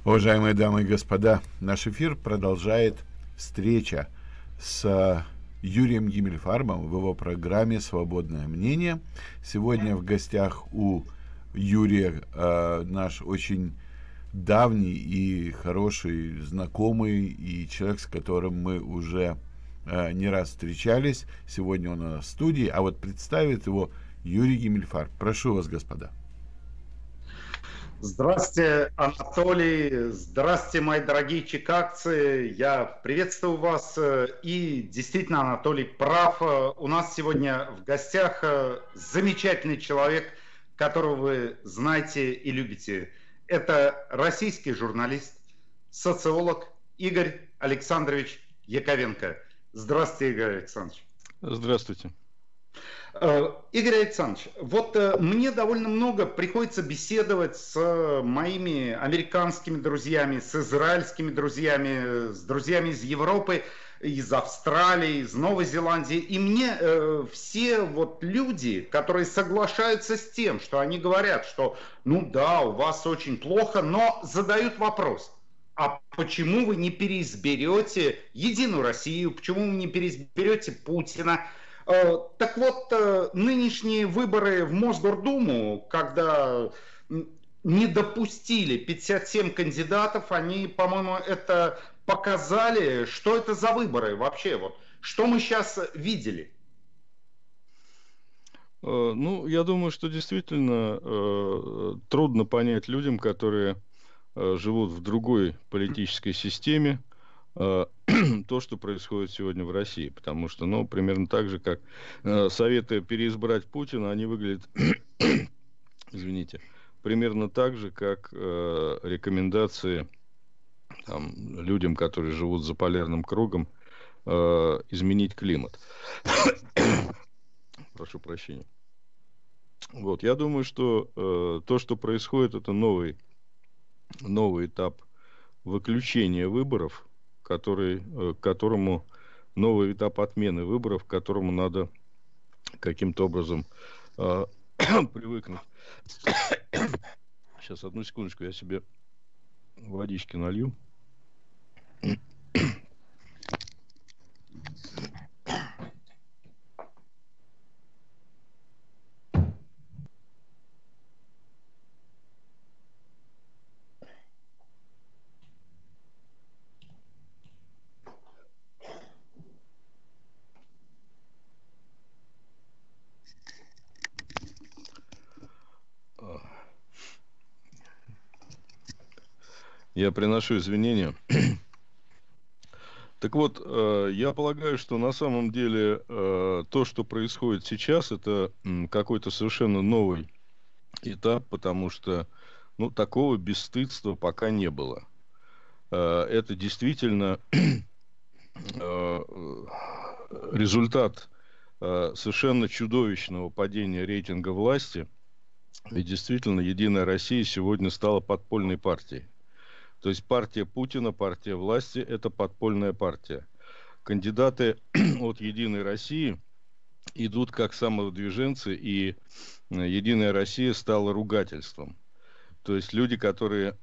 Уважаемые дамы и господа, наш эфир продолжает встреча с Юрием Гиммельфарбом в его программе «Свободное мнение». Сегодня в гостях у Юрия наш очень давний и хороший знакомый и человек, с которым мы уже не раз встречались. Сегодня он у нас в студии, а вот представит его Юрий Гиммельфарб. Прошу вас, господа. Здравствуйте, Анатолий. Здравствуйте, мои дорогие чикагцы. Я приветствую вас. И действительно, Анатолий прав. У нас сегодня в гостях замечательный человек, которого вы знаете и любите. Это российский журналист, социолог Игорь Александрович Яковенко. Здравствуйте, Игорь Александрович. Здравствуйте. Игорь Александрович, вот мне довольно много приходится беседовать с моими американскими друзьями, с израильскими друзьями, с друзьями из Европы, из Австралии, из Новой Зеландии. И мне все вот люди, которые соглашаются с тем, что они говорят, что ну да, у вас очень плохо, но задают вопрос. А почему вы не переизберете Единую Россию? Почему вы не переизберете Путина? Так вот, нынешние выборы в Мосгордуму, когда не допустили 57 кандидатов, они, по-моему, это показали. Что это за выборы вообще? Вот, что мы сейчас видели? Ну, я думаю, что действительно трудно понять людям, которые живут в другой политической системе, то, что происходит сегодня в России. Потому что, ну, примерно так же, как советы переизбрать Путина, они выглядят, извините, примерно так же, как рекомендации там, людям, которые живут за полярным кругом, изменить климат. Прошу прощения. Вот, я думаю, что то, что происходит, это новый этап выключения выборов, к которому новый этап отмены выборов, к которому надо каким-то образом привыкнуть. Сейчас, одну секундочку, я себе водички налью. Я приношу извинения. Так вот, я полагаю, что на самом деле то, что происходит сейчас, это какой-то совершенно новый этап, потому что ну, такого бесстыдства пока не было. Это действительно результат совершенно чудовищного падения рейтинга власти. Ведь действительно Единая Россия сегодня стала подпольной партией. То есть партия Путина, партия власти – это подпольная партия. Кандидаты от Единой России идут как самовыдвиженцы, и Единая Россия стала ругательством. То есть люди, которые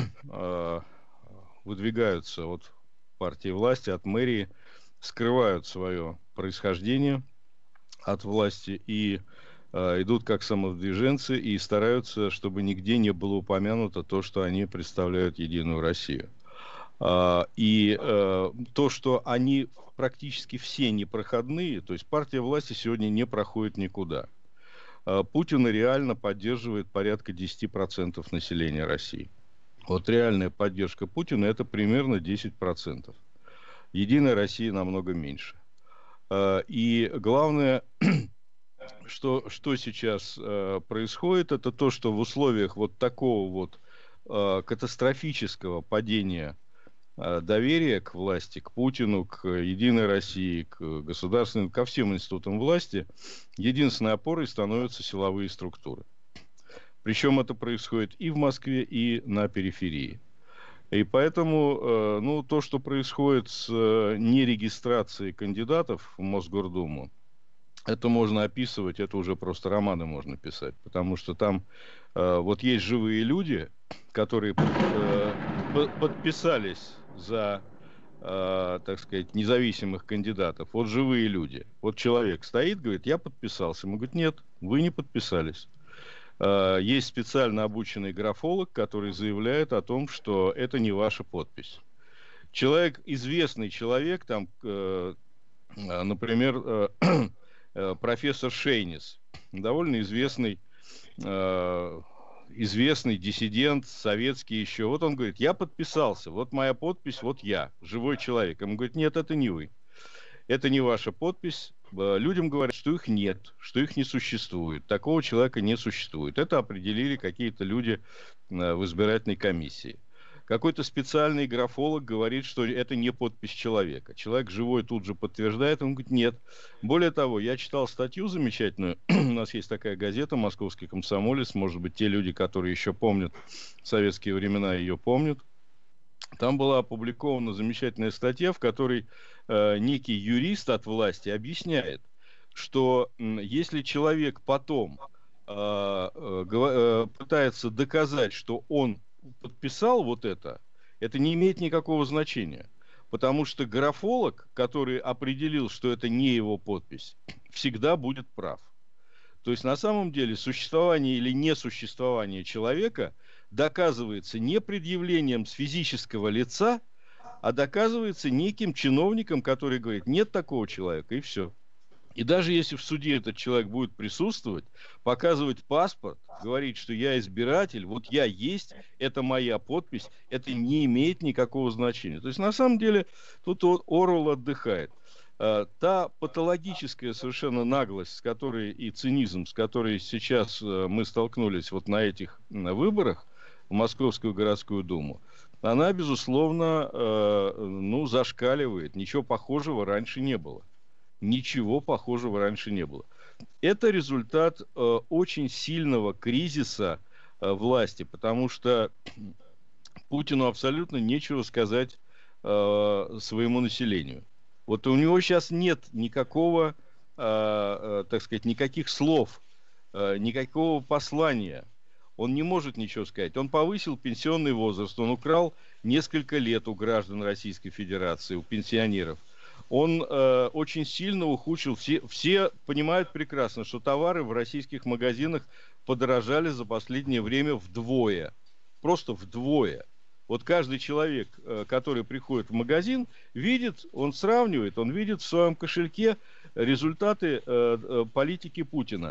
выдвигаются от партии власти, от мэрии, скрывают свое происхождение от власти и идут как самовыдвиженцы и стараются, чтобы нигде не было упомянуто то, что они представляют Единую Россию. И то, что они практически все непроходные, то есть партия власти сегодня не проходит никуда. Путина реально поддерживает порядка 10% населения России. Вот реальная поддержка Путина это примерно 10%. Единая Россия намного меньше. И главное, что сейчас происходит, это то, что в условиях вот такого вот катастрофического падения доверия к власти, к Путину, к Единой России, к государственным, ко всем институтам власти, единственной опорой становятся силовые структуры. Причем это происходит и в Москве, и на периферии. И поэтому, ну, то, что происходит с нерегистрацией кандидатов в Мосгордуму, это можно описывать, это уже просто романы можно писать. Потому что там вот есть живые люди, которые подписались за, так сказать, независимых кандидатов. Вот живые люди. Вот человек стоит, говорит, я подписался. Ему говорит, нет, вы не подписались. Есть специально обученный графолог, который заявляет о том, что это не ваша подпись. Человек, известный человек, там, например, профессор Шейнис, довольно известный диссидент, советский еще. Вот он говорит, я подписался, вот моя подпись, вот я, живой человек. Ему говорит, нет, это не вы. Это не ваша подпись. Людям говорят, что их нет, что их не существует. Такого человека не существует. Это определили какие-то люди в избирательной комиссии. Какой-то специальный графолог говорит, что это не подпись человека. Человек живой тут же подтверждает, он говорит, нет. Более того, я читал статью замечательную, у нас есть такая газета «Московский комсомолец», может быть, те люди, которые еще помнят советские времена, ее помнят. Там была опубликована замечательная статья, в которой некий юрист от власти объясняет, что если человек потом пытается доказать, что он подписал вот это не имеет никакого значения. Потому что графолог, который определил, что это не его подпись, всегда будет прав. То есть на самом деле существование или несуществование человека доказывается не предъявлением с физического лица, а доказывается неким чиновником, который говорит, нет такого человека, и все. И даже если в суде этот человек будет присутствовать, показывать паспорт, говорить, что я избиратель, вот я есть, это моя подпись, это не имеет никакого значения. То есть на самом деле тут Оруэлл отдыхает. Та патологическая совершенно наглость, с которой и цинизм, с которой сейчас мы столкнулись вот на этих выборах в Московскую городскую думу, она, безусловно, зашкаливает. Ничего похожего раньше не было. Ничего похожего раньше не было. Это результат очень сильного кризиса власти, потому что Путину абсолютно нечего сказать своему населению. Вот у него сейчас нет никакого, так сказать, никаких слов, никакого послания. Он не может ничего сказать. Он повысил пенсионный возраст, он украл несколько лет у граждан Российской Федерации, у пенсионеров. Он очень сильно ухудшил. Все понимают прекрасно, что товары в российских магазинах подорожали за последнее время вдвое. Просто вдвое. Вот каждый человек, который приходит в магазин, видит, он сравнивает, он видит в своем кошельке результаты политики Путина.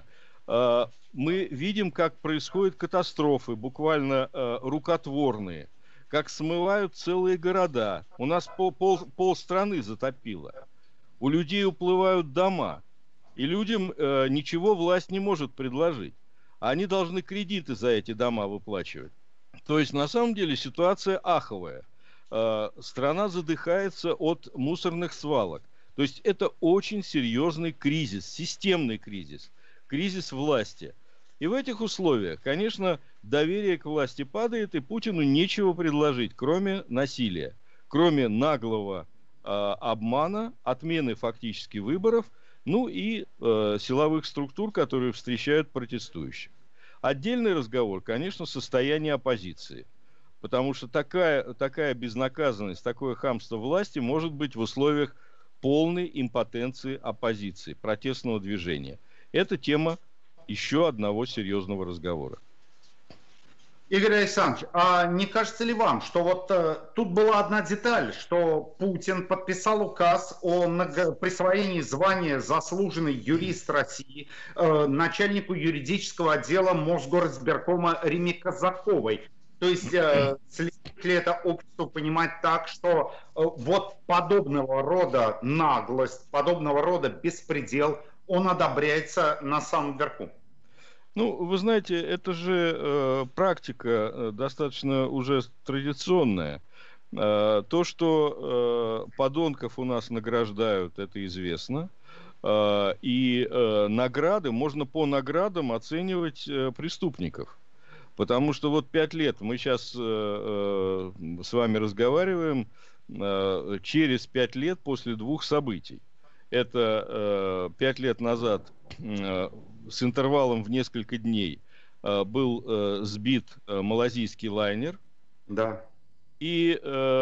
Мы видим, как происходят катастрофы, буквально рукотворные. Как смывают целые города. У нас полстраны затопило. У людей уплывают дома. И людям ничего власть не может предложить. Они должны кредиты за эти дома выплачивать. То есть, на самом деле, ситуация аховая. Страна задыхается от мусорных свалок. То есть, это очень серьезный кризис, системный кризис. Кризис власти. И в этих условиях, конечно, доверие к власти падает, и Путину нечего предложить, кроме насилия, кроме наглого обмана, отмены фактически выборов, ну и силовых структур, которые встречают протестующих. Отдельный разговор, конечно, состояние оппозиции, потому что такая безнаказанность, такое хамство власти может быть в условиях полной импотенции оппозиции, протестного движения. Это тема еще одного серьезного разговора. Игорь Александрович, а не кажется ли вам, что вот тут была одна деталь, что Путин подписал указ о присвоении звания «Заслуженный юрист России» начальнику юридического отдела Мосгорсберкома Риме Казаковой. То есть следует ли это обществу понимать так, что вот подобного рода наглость, подобного рода беспредел, он одобряется на самом верху? Ну, вы знаете, это же практика достаточно уже традиционная. То, что подонков у нас награждают, это известно. И награды, можно по наградам оценивать преступников. Потому что вот 5 лет, мы сейчас с вами разговариваем, через 5 лет после 2 событий. Это 5 лет назад с интервалом в несколько дней был сбит малазийский лайнер. Да. И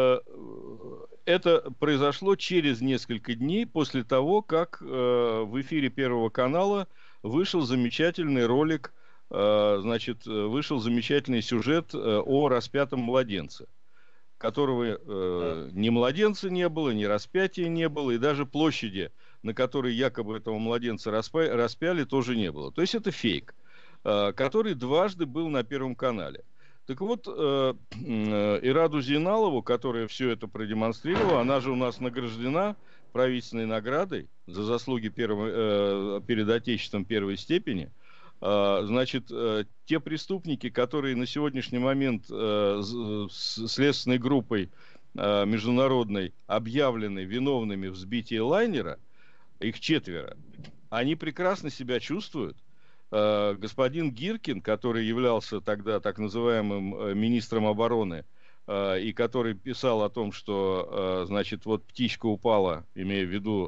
это произошло через несколько дней после того, как в эфире Первого канала вышел замечательный ролик, значит, вышел замечательный сюжет о распятом младенце, которого ни младенца не было, ни распятия не было, и даже площади, на которой якобы этого младенца распяли, тоже не было. То есть это фейк, который дважды был на Первом канале. Так вот, Ираду Зейналову, которая все это продемонстрировала, она же у нас награждена правительственной наградой за заслуги перед Отечеством первой степени. Значит, те преступники, которые на сегодняшний момент следственной группой международной объявлены виновными в сбитии лайнера, их 4, они прекрасно себя чувствуют. Господин Гиркин, который являлся тогда так называемым министром обороны, и который писал о том, что, значит, вот птичка упала, имея в виду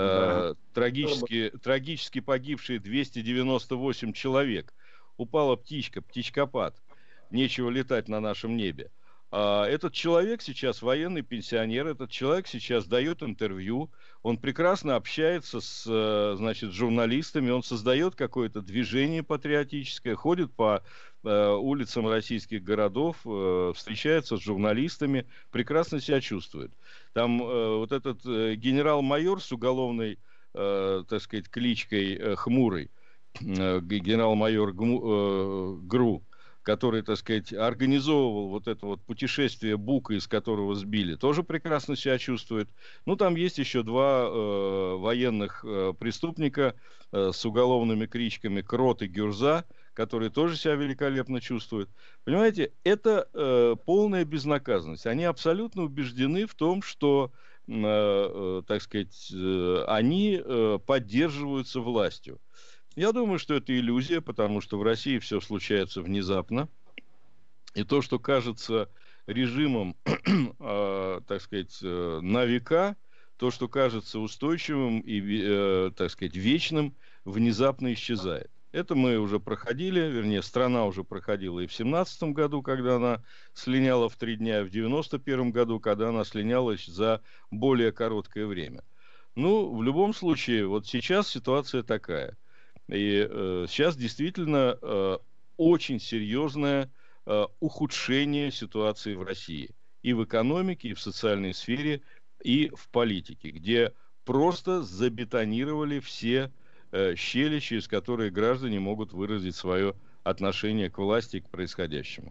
трагически погибшие 298 человек. Упала птичка, птичкопад. Нечего летать на нашем небе. Этот человек сейчас военный пенсионер, этот человек сейчас дает интервью, он прекрасно общается с, значит, журналистами, он создает какое-то движение патриотическое, ходит по улицам российских городов, встречается с журналистами, прекрасно себя чувствует. Там вот этот генерал-майор с уголовной, так сказать, кличкой Хмурый, генерал-майор ГРУ, который, так сказать, организовывал вот это вот путешествие Бука, из которого сбили, тоже прекрасно себя чувствует. Ну, там есть еще 2 военных преступника с уголовными кличками Крот и Гюрза, которые тоже себя великолепно чувствуют. Понимаете, это полная безнаказанность. Они абсолютно убеждены в том, что, так сказать, они поддерживаются властью. Я думаю, что это иллюзия, потому что в России все случается внезапно. И то, что кажется режимом, так сказать, на века, то, что кажется устойчивым и, так сказать, вечным, внезапно исчезает. Это мы уже проходили, вернее, страна уже проходила и в 2017 году, когда она слиняла в 3 дня, и в 1991 году, когда она слинялась за более короткое время. Ну, в любом случае, вот сейчас ситуация такая. И сейчас действительно очень серьезное ухудшение ситуации в России. И в экономике, и в социальной сфере, и в политике, где просто забетонировали все щели, через которые граждане могут выразить свое отношение к власти и к происходящему.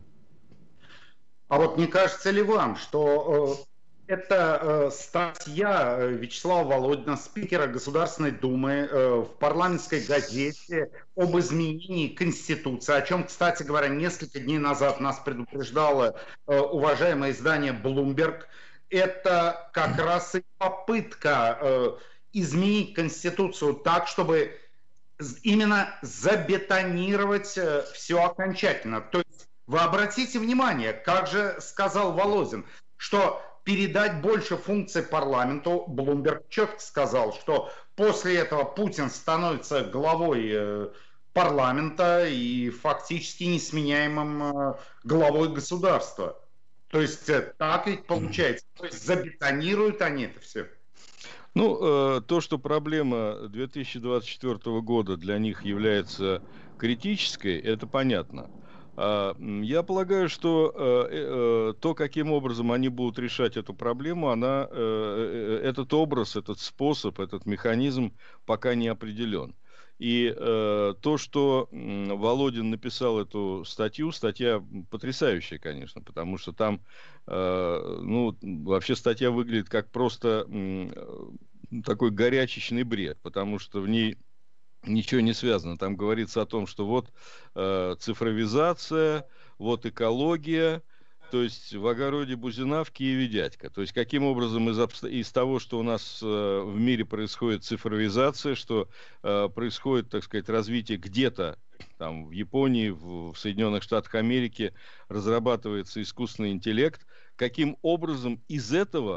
А вот не кажется ли вам, что это статья Вячеслава Володина, спикера Государственной Думы, в парламентской газете об изменении Конституции, о чем, кстати говоря, несколько дней назад нас предупреждало уважаемое издание Bloomberg, это как раз и попытка изменить Конституцию так, чтобы именно забетонировать все окончательно. То есть вы обратите внимание, как же сказал Володин, что передать больше функций парламенту. Блумберг четко сказал, что после этого Путин становится главой парламента и фактически несменяемым главой государства. То есть так ведь получается. То есть забетонируют они это все. Ну, то, что проблема 2024 года для них является критической, это понятно. Я полагаю, что то, каким образом они будут решать эту проблему, этот образ, этот способ, этот механизм пока не определен. И то, что Володин написал эту статью, статья потрясающая, конечно, потому что там, ну, вообще статья выглядит как просто такой горячечный бред, потому что в ней ничего не связано. Там говорится о том, что вот цифровизация, вот экология, то есть в огороде Бузина, в Киеве дядька. То есть каким образом из того, что у нас в мире происходит цифровизация, что происходит, так сказать, развитие где-то там в Японии, в Соединенных Штатах Америки разрабатывается искусственный интеллект, каким образом из этого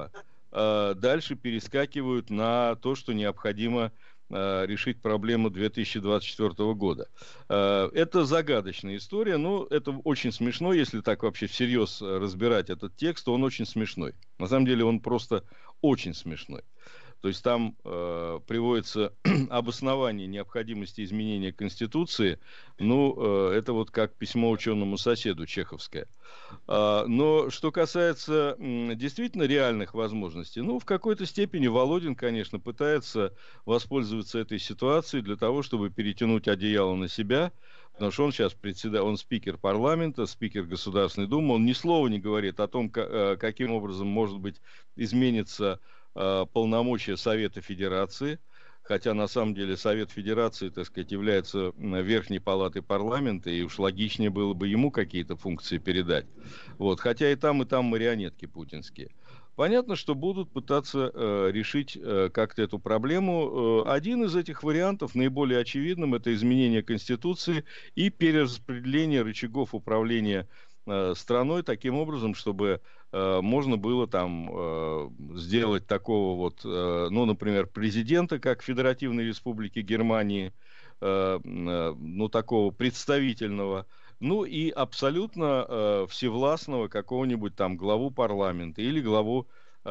дальше перескакивают на то, что необходимо решить проблему 2024 года. Это загадочная история, но это очень смешно, если так вообще всерьез разбирать этот текст, то он очень смешной. На самом деле он просто очень смешной. То есть там приводится обоснование необходимости изменения Конституции. Ну, это вот как письмо ученому соседу чеховское. Но что касается действительно реальных возможностей, ну, в какой-то степени Володин, конечно, пытается воспользоваться этой ситуацией для того, чтобы перетянуть одеяло на себя, потому что он сейчас он спикер парламента, спикер Государственной Думы, он ни слова не говорит о том, каким образом, может быть, изменится полномочия Совета Федерации, хотя на самом деле Совет Федерации, так сказать, является верхней палатой парламента, и уж логичнее было бы ему какие-то функции передать. Вот. Хотя и там марионетки путинские. Понятно, что будут пытаться решить как-то эту проблему. Один из этих вариантов, наиболее очевидным, это изменение Конституции и перераспределение рычагов управления страной таким образом, чтобы можно было там сделать такого вот, ну, например, президента, как Федеративной Республики Германии, ну, такого представительного, ну, и абсолютно всевластного какого-нибудь там главу парламента или главу,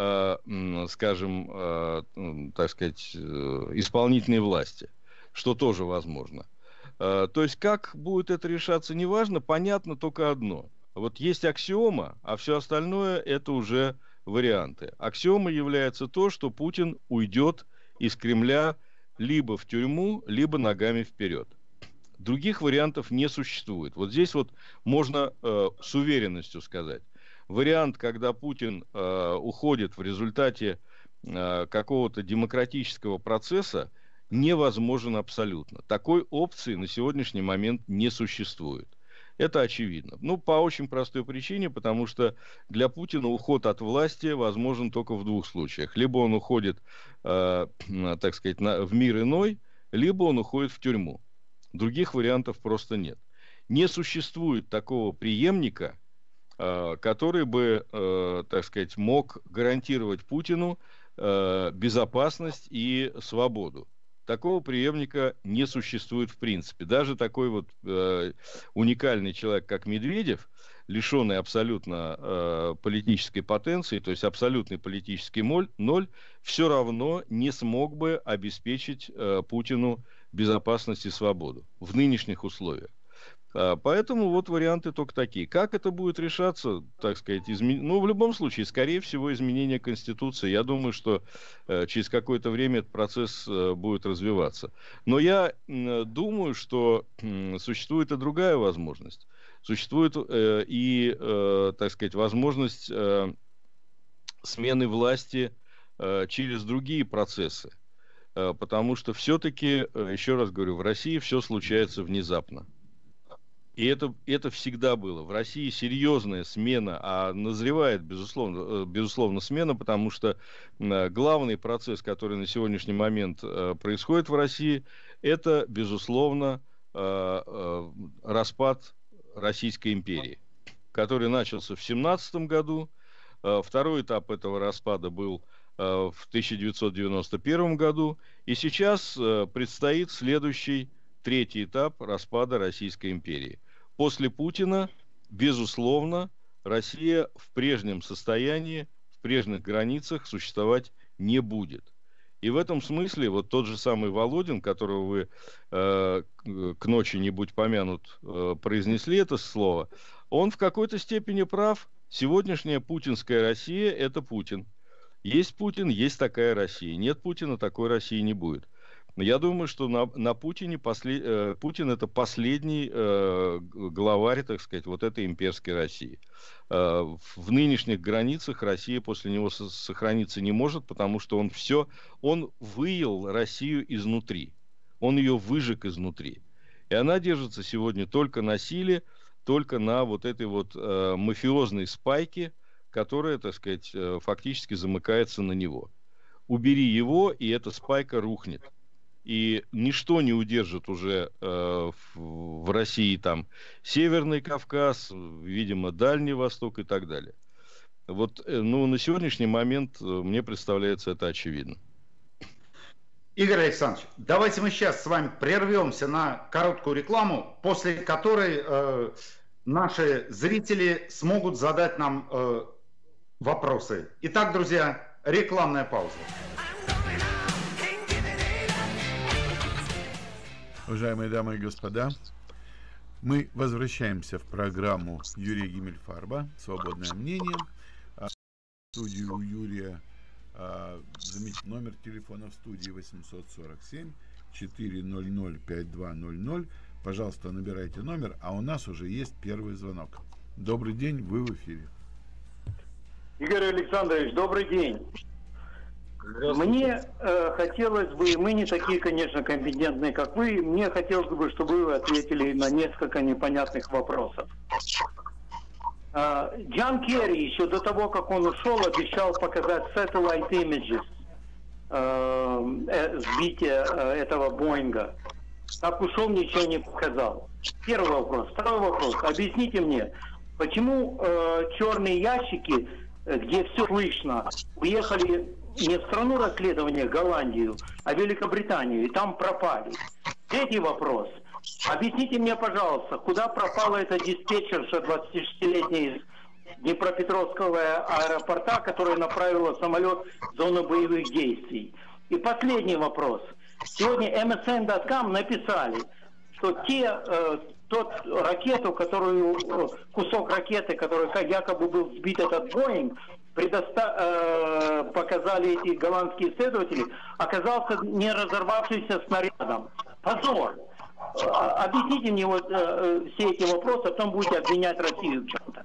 скажем, так сказать, исполнительной власти, что тоже возможно. То есть как будет это решаться, неважно, понятно только одно. Вот есть аксиома, а все остальное это уже варианты. Аксиомой является то, что Путин уйдет из Кремля либо в тюрьму, либо ногами вперед. Других вариантов не существует. Вот здесь вот можно с уверенностью сказать. Вариант, когда Путин уходит в результате какого-то демократического процесса, невозможен абсолютно. Такой опции на сегодняшний момент не существует. Это очевидно. Ну, по очень простой причине, потому что для Путина уход от власти возможен только в двух случаях. Либо он уходит, так сказать, в мир иной, либо он уходит в тюрьму. Других вариантов просто нет. Не существует такого преемника, который бы, так сказать, мог гарантировать Путину безопасность и свободу. Такого преемника не существует в принципе. Даже такой вот уникальный человек, как Медведев, лишенный абсолютно политической потенции, то есть абсолютный политический ноль, все равно не смог бы обеспечить Путину безопасность и свободу в нынешних условиях. Поэтому вот варианты только такие. Как это будет решаться, так сказать, ну, в любом случае, скорее всего, изменение Конституции. Я думаю, что через какое-то время этот процесс будет развиваться. Но я думаю, что существует и другая возможность. Существует так сказать, возможность смены власти через другие процессы. Потому что все-таки, еще раз говорю, в России все случается внезапно. И это всегда было. В России серьезная смена, а назревает, безусловно, смена, потому что главный процесс, который на сегодняшний момент происходит в России, это, безусловно, распад Российской империи, который начался в 1917 году. Второй этап этого распада был в 1991 году. И сейчас предстоит следующий, третий этап распада Российской империи. После Путина, безусловно, Россия в прежнем состоянии, в прежних границах существовать не будет. И в этом смысле вот тот же самый Володин, которого вы к ночи не будь помянут произнесли это слово, он в какой-то степени прав. Сегодняшняя путинская Россия – это Путин. Есть Путин, есть такая Россия. Нет Путина, такой России не будет. Я думаю, что на Путине Путин это последний главарь, так сказать, вот этой имперской России. В нынешних границах Россия после него сохраниться не может, потому что он выел Россию изнутри. Он ее выжег изнутри. И она держится сегодня только на силе, только на вот этой вот мафиозной спайке, которая, так сказать, фактически замыкается на него. Убери его, и эта спайка рухнет. И ничто не удержит уже в России там Северный Кавказ, видимо, Дальний Восток и так далее. Вот, ну, на сегодняшний момент мне представляется это очевидно. Игорь Александрович, давайте мы сейчас с вами прервемся на короткую рекламу, после которой наши зрители смогут задать нам вопросы. Итак, друзья, рекламная пауза. Уважаемые дамы и господа, мы возвращаемся в программу Юрия Гиммельфарба «Свободное мнение». В студию у Юрия, заметьте, номер телефона в студии 847-400-5200. Пожалуйста, набирайте номер, а у нас уже есть первый звонок. Добрый день, вы в эфире. Игорь Александрович, добрый день. Мне хотелось бы, мы не такие, конечно, компетентные, как вы, мне хотелось бы, чтобы вы ответили на несколько непонятных вопросов. Джон Керри еще до того, как он ушел, обещал показать satellite images сбития этого Боинга. Так ушел, ничего не показал. Первый вопрос. Второй вопрос. Объясните мне, почему черные ящики, где все слышно, уехали не в страну расследования, Голландию, а в Великобританию, и там пропали? Третий вопрос. Объясните мне, пожалуйста, куда пропала эта диспетчерша 26-летняя из Днепропетровского аэропорта, которая направила самолет в зону боевых действий? И последний вопрос. Сегодня MSN.com написали, что кусок ракеты, который якобы был сбит этот Боинг, показали эти голландские исследователи, оказался не разорвавшийся снарядом. Позор! Объясните мне вот все эти вопросы, а потом будете обвинять Россию в чем-то.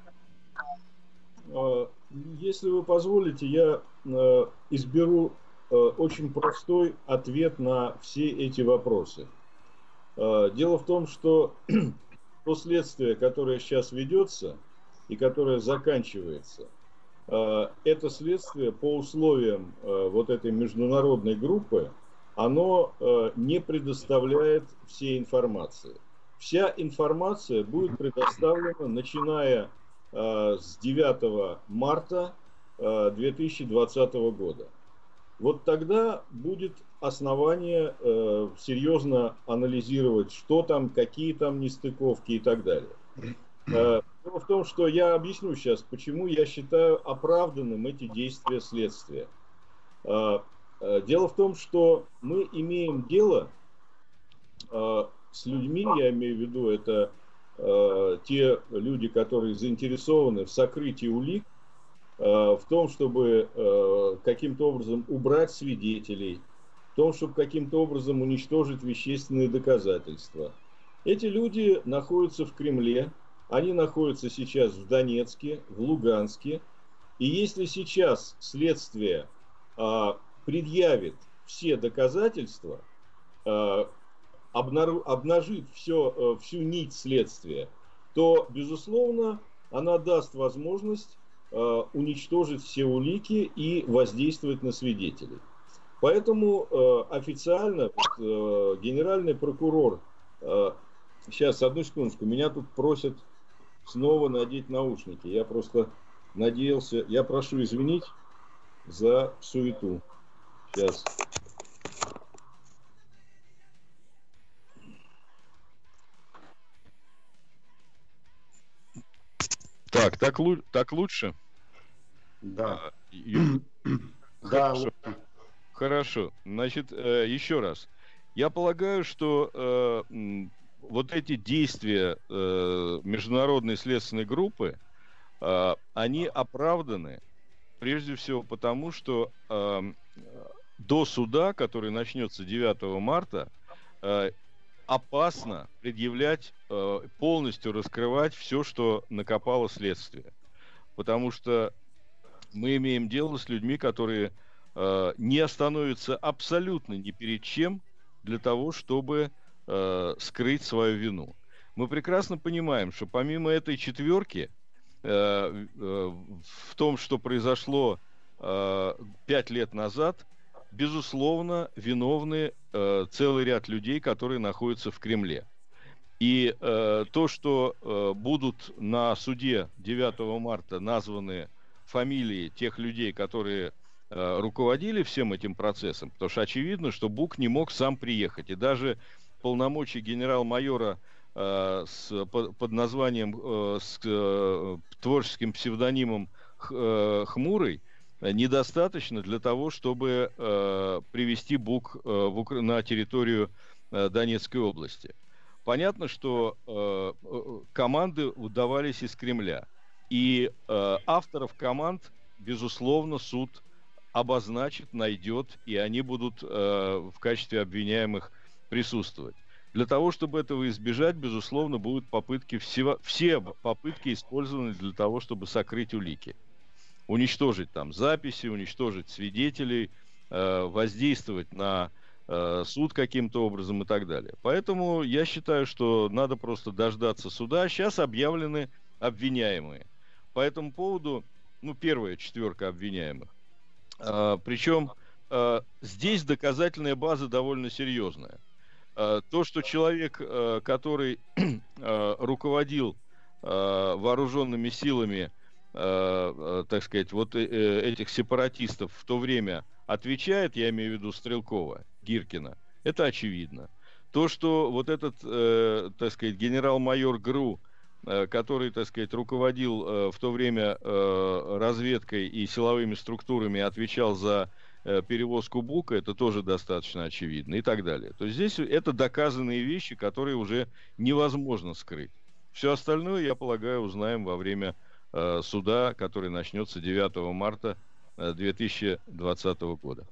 Если вы позволите, я изберу очень простой ответ на все эти вопросы. Дело в том, что то следствие, которое сейчас ведется и которое заканчивается, это следствие по условиям вот этой международной группы, оно не предоставляет всей информации. Вся информация будет предоставлена, начиная с 9 марта 2020 года. Вот тогда будет основание серьезно анализировать, что там, какие там нестыковки и так далее. Дело в том, что я объясню сейчас, почему я считаю оправданным эти действия следствия. Дело в том, что мы имеем дело с людьми, я имею в виду, это те люди, которые заинтересованы в сокрытии улик, в том, чтобы каким-то образом убрать свидетелей, в том, чтобы каким-то образом уничтожить вещественные доказательства. Эти люди находятся в Кремле, они находятся сейчас в Донецке, в Луганске, и если сейчас следствие предъявит все доказательства, обнажит всю нить следствия, то, безусловно, она даст возможность уничтожить все улики и воздействовать на свидетелей. Поэтому официально генеральный прокурор, сейчас, одну секундочку, меня тут просят снова надеть наушники. Я просто надеялся, я прошу извинить за суету. Сейчас. Так лучше? Да. Да. Хорошо. Значит, еще раз. Я полагаю, что вот эти действия международной следственной группы, они оправданы прежде всего потому, что до суда, который начнется 9 марта, опасно предъявлять, полностью раскрывать все, что накопало следствие. Потому что мы имеем дело с людьми, которые не остановятся абсолютно ни перед чем для того, чтобы скрыть свою вину. Мы прекрасно понимаем, что помимо этой четверки, в том, что произошло 5 лет назад, безусловно, виновны целый ряд людей, которые находятся в Кремле. И то, что будут на суде 9 марта названы фамилии тех людей, которые руководили всем этим процессом, потому что очевидно, что Бук не мог сам приехать. И даже полномочия генерал-майора под названием, с творческим псевдонимом Хмурый, недостаточно для того, чтобы привести Бук на территорию Донецкой области. Понятно, что команды выдавались из Кремля. И авторов команд, безусловно, суд обозначит, найдет, и они будут в качестве обвиняемых присутствовать. Для того, чтобы этого избежать, безусловно, будут попытки, все попытки использованы для того, чтобы сокрыть улики. Уничтожить там записи, уничтожить свидетелей, воздействовать на суд каким-то образом и так далее. Поэтому я считаю, что надо просто дождаться суда. Сейчас объявлены обвиняемые. По этому поводу, первая четверка обвиняемых. Причем здесь доказательная база довольно серьезная. То, что человек, который руководил вооруженными силами, так сказать, вот этих сепаратистов в то время отвечает, я имею в виду Стрелкова, Гиркина, это очевидно. То, что вот этот, так сказать, генерал-майор ГРУ, который, так сказать, руководил в то время разведкой и силовыми структурами, отвечал за перевозку Бука, это тоже достаточно очевидно и так далее. То есть здесь это доказанные вещи, которые уже невозможно скрыть. Все остальное, я полагаю, узнаем во время суда, который начнется 9 марта 2020 года.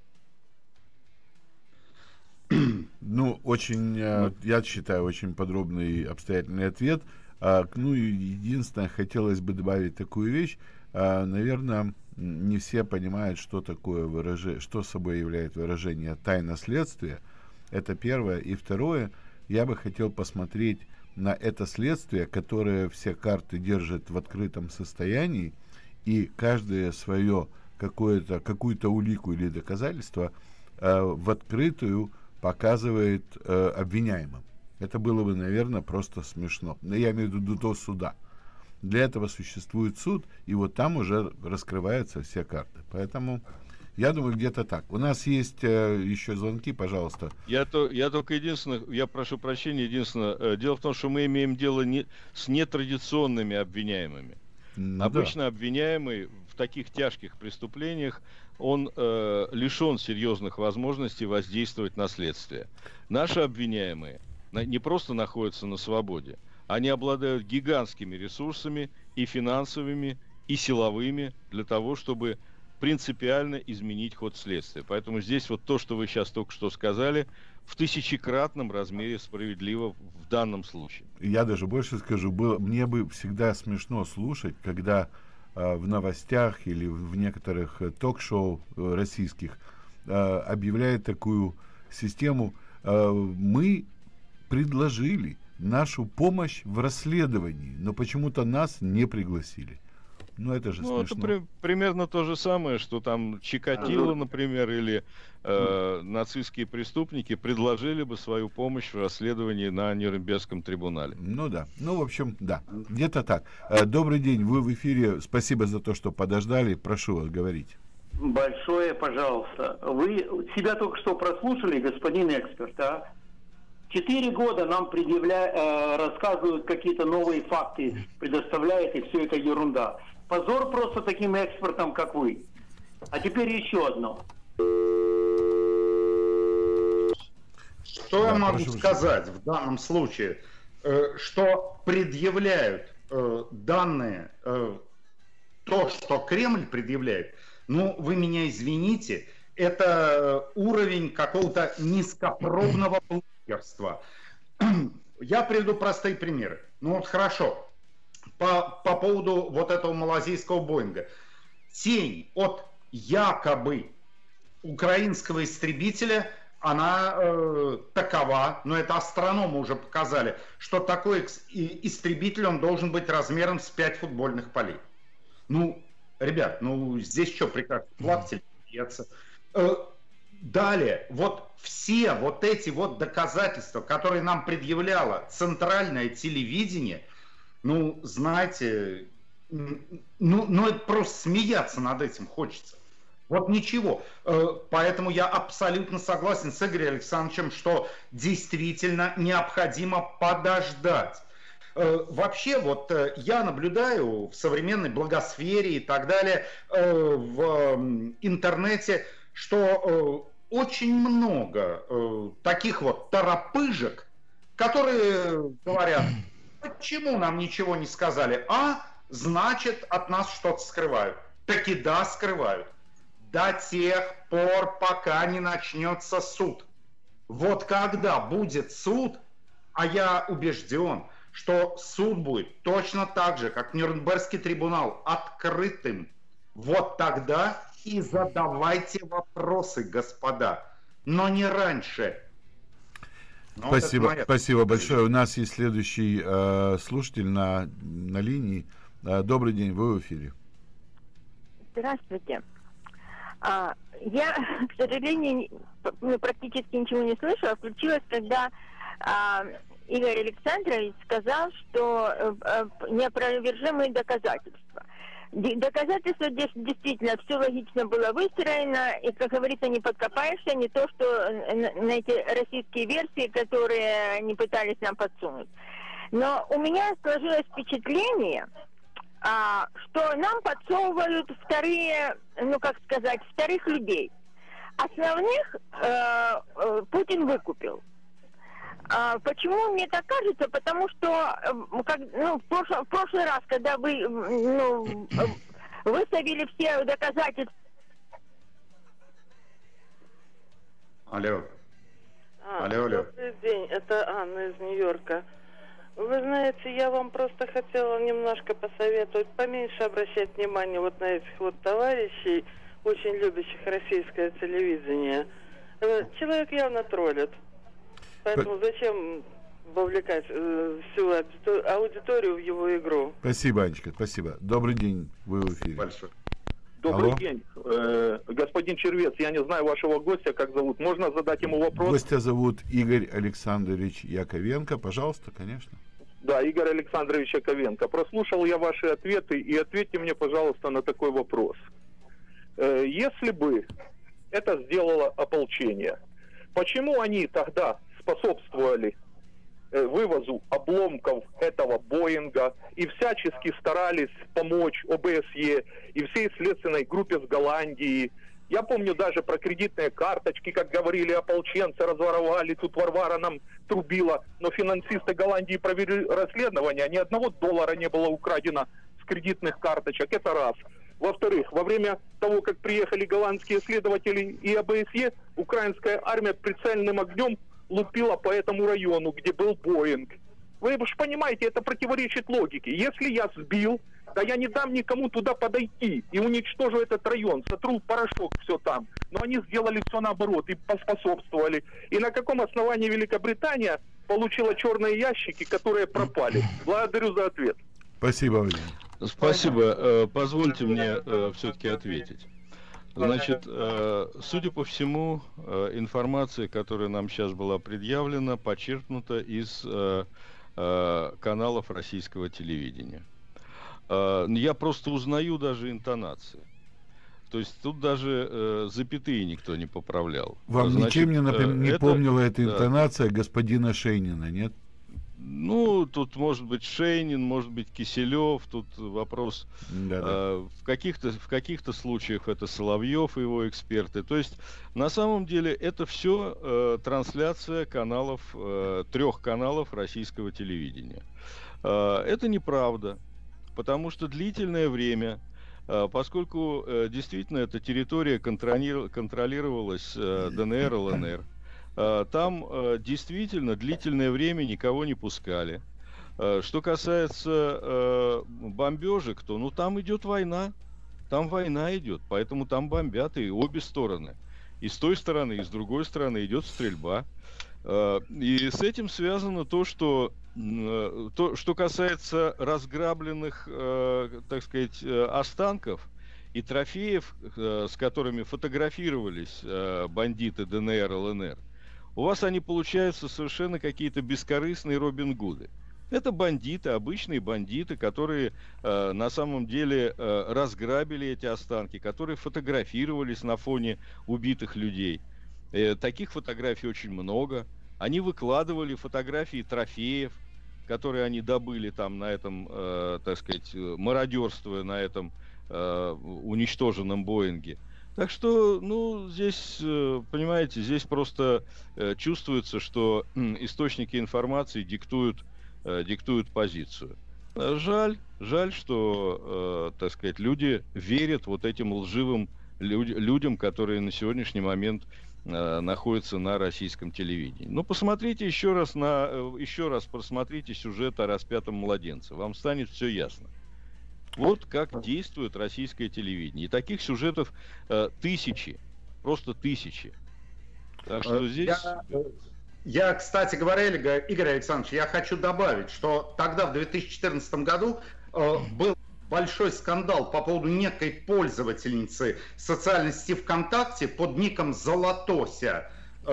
Очень, я считаю, очень подробный и обстоятельный ответ. И единственное, хотелось бы добавить такую вещь. Наверное, не все понимают, что такое что собой является выражение тайна следствия. Это первое. И второе, я бы хотел посмотреть на это следствие, которое все карты держит в открытом состоянии, и каждое свое какую-то улику или доказательство в открытую показывает обвиняемым. Это было бы, наверное, просто смешно. Но я имею в виду до суда. Для этого существует суд, и вот там уже раскрываются все карты. Поэтому я думаю, где-то так. У нас есть еще звонки, пожалуйста. Я только единственное, я прошу прощения, единственное, дело в том, что мы имеем дело с нетрадиционными обвиняемыми. Обычно обвиняемый в таких тяжких преступлениях, он лишен серьезных возможностей воздействовать на следствие. Наши обвиняемые не просто находятся на свободе, они обладают гигантскими ресурсами и финансовыми, и силовыми для того, чтобы принципиально изменить ход следствия. Поэтому здесь вот то, что вы сейчас только что сказали, в тысячекратном размере справедливо в данном случае. Я даже больше скажу, мне бы всегда смешно слушать, когда в новостях или в некоторых ток-шоу российских объявляют такую систему: мы предложили нашу помощь в расследовании, но почему-то нас не пригласили. Это же смешно. Это примерно то же самое, что там Чикатило, например, или нацистские преступники предложили бы свою помощь в расследовании на Нюрнбергском трибунале. Да. В общем, да. Где-то так. Добрый день, вы в эфире. Спасибо за то, что подождали. Прошу вас говорить. Большое, пожалуйста. Вы себя только что прослушали, господин эксперт, а? 4 года нам рассказывают какие-то новые факты, предоставляют, и все это ерунда. Позор просто таким экспертам, как вы. А теперь еще одно. Что я могу сказать в данном случае? Что предъявляют данные, то, что Кремль предъявляет, вы меня извините, это уровень какого-то низкопробного блогерства. Я приведу простые примеры. Хорошо. По поводу вот этого малазийского Боинга. Тень от якобы украинского истребителя, она такова, но это астрономы уже показали, что такой истребитель, он должен быть размером с 5 футбольных полей. Ребят, здесь что, прикажете плакать или смеяться? Далее, все эти доказательства, которые нам предъявляло центральное телевидение, знаете, ну это просто смеяться над этим хочется. Вот ничего. Поэтому я абсолютно согласен с Игорем Александровичем, что действительно необходимо подождать. Вообще, вот я наблюдаю в современной благосфере и так далее, в интернете, что очень много таких вот торопыжек, которые говорят, почему нам ничего не сказали, значит, от нас что-то скрывают. Таки да, скрывают. До тех пор, пока не начнется суд. Вот когда будет суд, а я убежден, что суд будет точно так же, как Нюрнбергский трибунал, открытым, вот тогда и задавайте вопросы, господа, но не раньше. Спасибо большое. У нас есть следующий слушатель на линии. Добрый день, вы в эфире. Здравствуйте. Я, к сожалению, практически ничего не слышу, включилась, когда Игорь Александрович сказал, что неопровержимые доказательства. Доказательства действительно все логично было выстроено, и, как говорится, не подкопаешься, не то, что на эти российские версии, которые они пытались нам подсунуть. Но у меня сложилось впечатление, что нам подсовывают вторых людей. Основных Путин выкупил. Почему мне так кажется? Потому что в прошлый раз, когда вы выставили все доказательства... Алло. Алло. Добрый день, это Анна из Нью-Йорка. Вы знаете, я вам просто хотела немножко посоветовать поменьше обращать внимание вот на этих вот товарищей, очень любящих российское телевидение. Человек явно троллит. Поэтому зачем вовлекать всю аудиторию в его игру? Спасибо, Анечка, спасибо. Добрый день, вы в эфире. Большой. Добрый день. Господин Червец, я не знаю вашего гостя, как зовут. Можно задать ему вопрос? Гостя зовут Игорь Александрович Яковенко. Пожалуйста, конечно. Да, Игорь Александрович Яковенко. Прослушал я ваши ответы, и ответьте мне, пожалуйста, на такой вопрос. Если бы это сделало ополчение, почему они тогда способствовали вывозу обломков этого Боинга и всячески старались помочь ОБСЕ и всей следственной группе с Голландии? Я помню даже про кредитные карточки, как говорили ополченцы, разворовали, тут Варвара нам трубила, но финансисты Голландии провели расследование, ни одного доллара не было украдено с кредитных карточек, это раз. Во-вторых, во время того, как приехали голландские следователи и ОБСЕ, украинская армия прицельным огнем лупила по этому району, где был Боинг. Вы же понимаете, это противоречит логике. Если я сбил, да я не дам никому туда подойти и уничтожу этот район, сотру в порошок все там. Но они сделали все наоборот и поспособствовали. И на каком основании Великобритания получила черные ящики, которые пропали? Благодарю за ответ. Спасибо, Владимир. Спасибо. Позвольте мне все-таки ответить. Значит, судя по всему, информация, которая нам сейчас была предъявлена, почерпнута из каналов российского телевидения. Я просто узнаю даже интонации. То есть тут даже запятые никто не поправлял. Вам ничем не помнила эта интонация господина Шейнина, нет? Ну, тут может быть Шейнин, может быть Киселев, тут вопрос. В каких-то случаях это Соловьев и его эксперты. То есть, на самом деле, это все трансляция каналов, 3 каналов российского телевидения. Это неправда, потому что длительное время, поскольку действительно эта территория контролировалась ДНР, ЛНР, там действительно длительное время никого не пускали. Что касается бомбежек, то там идет война. Там война идет, поэтому там бомбят и обе стороны. И с той стороны, и с другой стороны идет стрельба. И с этим связано то, что касается разграбленных, так сказать, останков и трофеев, с которыми фотографировались бандиты ДНР, ЛНР. У вас они получаются совершенно какие-то бескорыстные Робин Гуды. Это бандиты, обычные бандиты, которые на самом деле разграбили эти останки, которые фотографировались на фоне убитых людей. Таких фотографий очень много. Они выкладывали фотографии трофеев, которые они добыли там на этом, так сказать, мародерствуя на этом уничтоженном Боинге. Так что, ну, здесь, понимаете, здесь просто чувствуется, что источники информации диктуют позицию. Жаль, что, так сказать, люди верят вот этим лживым людям, которые на сегодняшний момент находятся на российском телевидении. Ну, посмотрите еще раз просмотрите сюжет о распятом младенце. Вам станет все ясно. Вот как действует российское телевидение. И таких сюжетов тысячи, просто тысячи. Так что здесь... Я, кстати говоря, Игорь Александрович, я хочу добавить, что тогда, в 2014 году, был большой скандал по поводу некой пользовательницы социальной сети ВКонтакте под ником Золотося.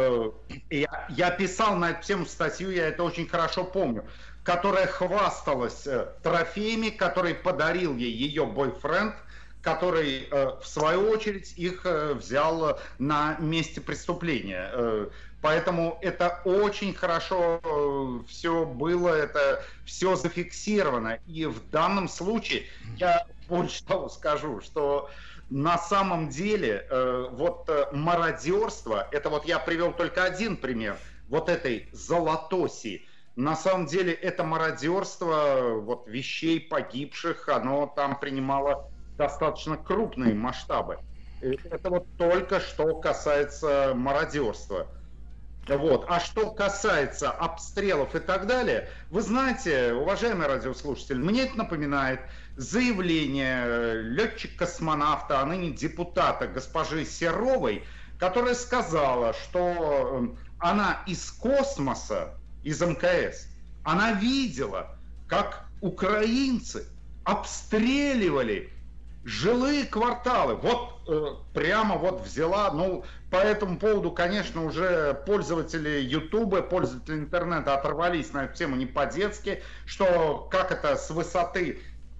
Я писал на эту тему статью, я это очень хорошо помню, которая хвасталась трофеями, которые подарил ей ее бойфренд, который, в свою очередь, их взял на месте преступления. Поэтому это очень хорошо все было, это все зафиксировано. И в данном случае я больше того скажу, что на самом деле вот мародерство, это вот я привел только один пример, вот этой Золотоси. На самом деле это мародерство вот вещей погибших, оно там принимало достаточно крупные масштабы. Это вот только что касается мародерства. Вот. А что касается обстрелов и так далее, вы знаете, уважаемые радиослушатели, мне это напоминает заявление летчика-космонавта, а ныне депутата госпожи Серовой, которая сказала, что она из космоса, из МКС, она видела, как украинцы обстреливали жилые кварталы. Вот прямо вот взяла, ну, по этому поводу, конечно, уже пользователи Ютуба, пользователи интернета оторвались на эту тему не по-детски, что как это с высоты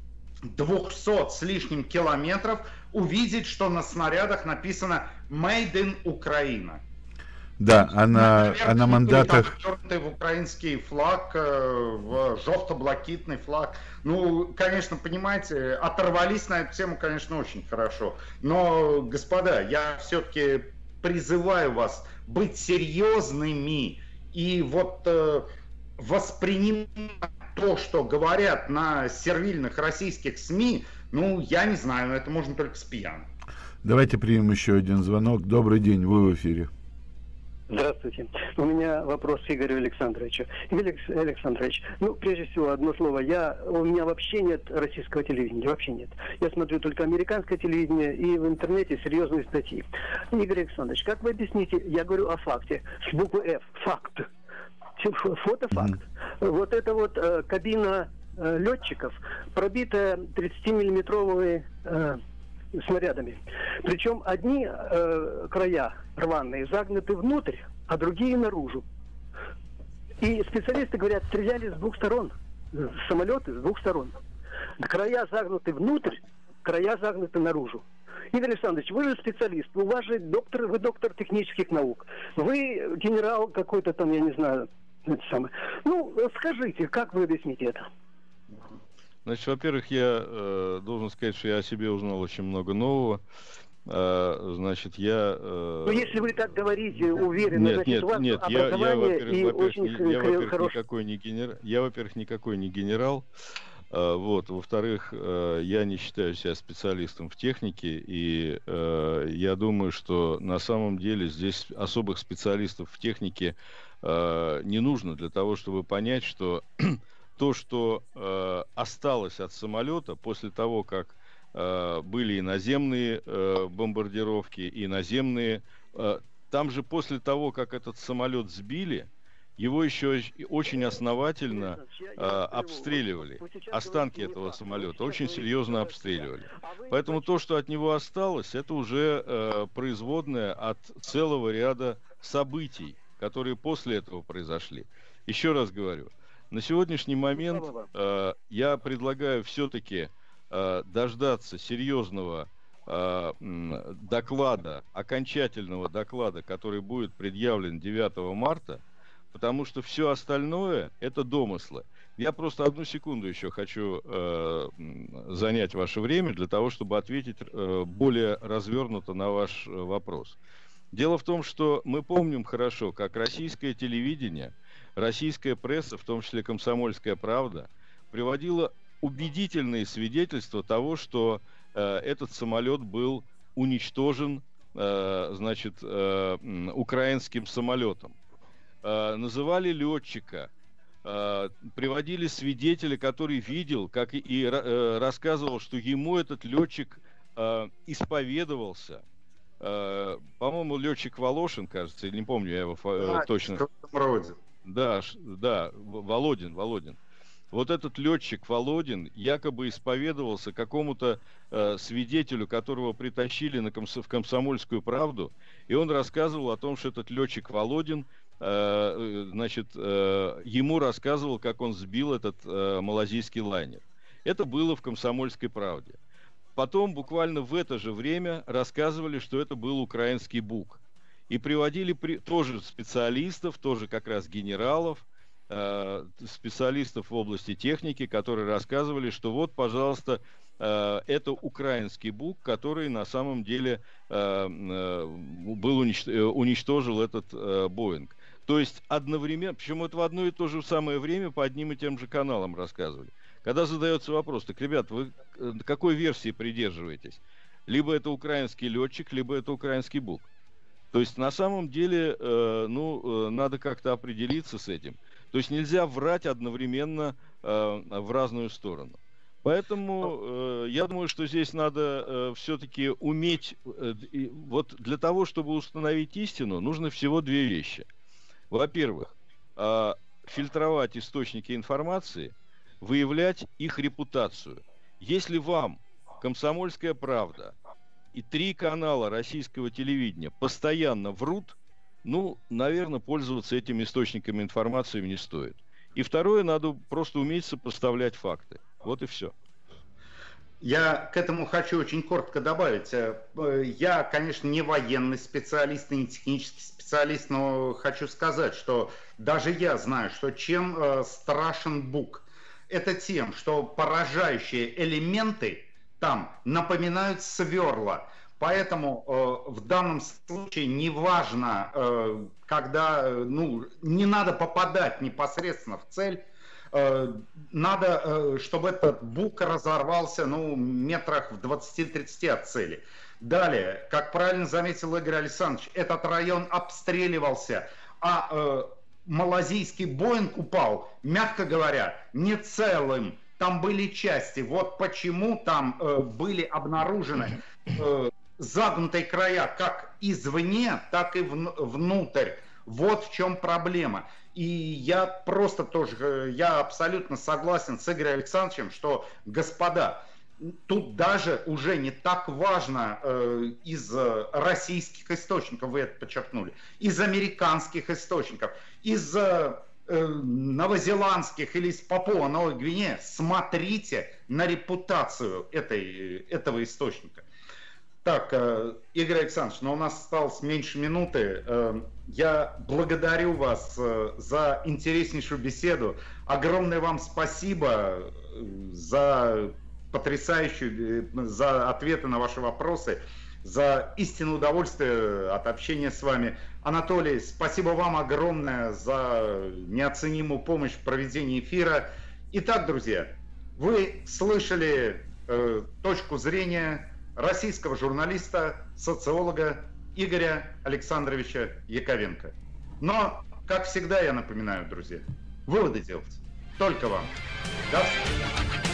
200 с лишним километров увидеть, что на снарядах написано «Made in Ukraine». Да, а на мандатах... В украинский флаг, в желто-блакитный флаг. Ну, конечно, понимаете, оторвались на эту тему, конечно, очень хорошо. Но, господа, я все-таки призываю вас быть серьезными и вот воспринимать то, что говорят на сервильных российских СМИ, ну, я не знаю, но это можно только с пьяным. Давайте примем еще один звонок. Добрый день, вы в эфире. Здравствуйте. У меня вопрос к Игорю Александровичу. Игорь Александрович, ну, прежде всего, одно слово. У меня вообще нет российского телевидения, вообще нет. Я смотрю только американское телевидение и в интернете серьезные статьи. Игорь Александрович, как вы объясните, я говорю о факте, с буквы F, факт, фотофакт. Вот это вот кабина летчиков, пробитая 30-миллиметровыми снарядами. Причем одни края рваные загнуты внутрь, а другие наружу. И специалисты говорят, стреляли с двух сторон. Самолеты с двух сторон. Края загнуты внутрь, края загнуты наружу. Игорь Александрович, вы же специалист, у вас же вы доктор технических наук. Вы генерал какой-то там, я не знаю, это самое. Ну, скажите, как вы объясните это? Значит, во-первых, я должен сказать, что я о себе узнал очень много нового. Значит, я... Ну, если вы так говорите, уверенно, значит, у вас образование и очень хорошее... Я, во-первых, никакой не генерал. Вот. Во-вторых, я не считаю себя специалистом в технике, и я думаю, что на самом деле здесь особых специалистов в технике не нужно для того, чтобы понять, что... То, что осталось от самолета после того, как были и наземные бомбардировки, и наземные... Там же после того, как этот самолет сбили, его еще очень основательно обстреливали. Останки этого самолета очень серьезно обстреливали. Поэтому то, что от него осталось, это уже производное от целого ряда событий, которые после этого произошли. Еще раз говорю, На сегодняшний момент я предлагаю все-таки дождаться серьезного доклада, окончательного доклада, который будет предъявлен 9 марта, потому что все остальное – это домыслы. Я просто одну секунду еще хочу занять ваше время для того, чтобы ответить более развернуто на ваш вопрос. Дело в том, что мы помним хорошо, как российское телевидение, российская пресса, в том числе «Комсомольская правда», приводила убедительные свидетельства того, что этот самолет был уничтожен, значит, украинским самолетом. Называли летчика, приводили свидетеля, который видел, как и рассказывал, что ему этот летчик исповедовался. По-моему, летчик Волошин, кажется, не помню я его точно. Да, Володин. Вот этот летчик Володин якобы исповедовался какому-то свидетелю, которого притащили в «Комсомольскую правду», и он рассказывал о том, что этот летчик Володин, значит, ему рассказывал, как он сбил этот малазийский лайнер. Это было в «Комсомольской правде». Потом, буквально в это же время, рассказывали, что это был украинский БУК. И приводили тоже специалистов, тоже как раз генералов, специалистов в области техники, которые рассказывали, что вот, пожалуйста, это украинский БУК, который на самом деле уничтожил этот Боинг. То есть одновременно, причем это в одно и то же самое время по одним и тем же каналам рассказывали. Когда задается вопрос, так, ребят, вы какой версии придерживаетесь? Либо это украинский летчик, либо это украинский БУК. То есть на самом деле, надо как-то определиться с этим. То есть нельзя врать одновременно в разную сторону. Поэтому я думаю, что здесь надо все-таки уметь, вот для того, чтобы установить истину, нужно всего две вещи. Во-первых, фильтровать источники информации, выявлять их репутацию. Если вам «Комсомольская правда» и 3 канала российского телевидения постоянно врут, наверное, пользоваться этими источниками информации не стоит. И второе, надо просто уметь сопоставлять факты. Вот и все. Я к этому хочу очень коротко добавить. Я, конечно, не военный специалист и не технический специалист, но хочу сказать, что даже я знаю, что чем страшен БУК. Это тем, что поражающие элементы там напоминают сверла. Поэтому в данном случае неважно, когда, не надо попадать непосредственно в цель, надо, чтобы этот БУК разорвался, метрах в 20-30 от цели. Далее, как правильно заметил Игорь Александрович, этот район обстреливался, а малазийский Боинг упал, мягко говоря, не целым. Там были части. Вот почему там были обнаружены загнутые края как извне, так и внутрь. Вот в чем проблема. И я просто тоже, я абсолютно согласен с Игорем Александровичем, что, господа, тут даже уже не так важно из российских источников, вы это подчеркнули, из американских источников, из новозеландских или из Папуа-Новой Гвинеи. Смотрите на репутацию этого источника. Так, Игорь Александрович, но у нас осталось меньше минуты. Я благодарю вас за интереснейшую беседу. Огромное вам спасибо за потрясающую, за ответы на ваши вопросы, за истинное удовольствие от общения с вами. Анатолий, спасибо вам огромное за неоценимую помощь в проведении эфира. Итак, друзья, вы слышали точку зрения российского журналиста, социолога Игоря Александровича Яковенко. Но, как всегда, я напоминаю, друзья, выводы делать только вам. До встречи.